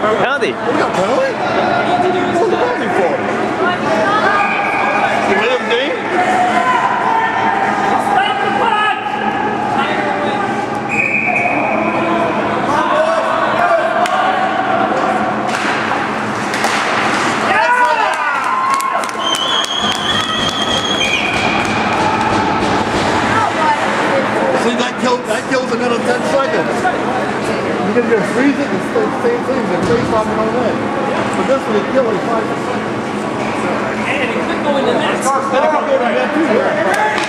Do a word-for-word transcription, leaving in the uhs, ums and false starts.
Penalty. We got penalty? What was the penalty for? You hit him, Dean? See, that kills, that kills another ten seconds. You're going to freeze it and it's the same thing, the face on one way. But this one, it kills in five seconds. And it could go in the next. Then it could go to that too.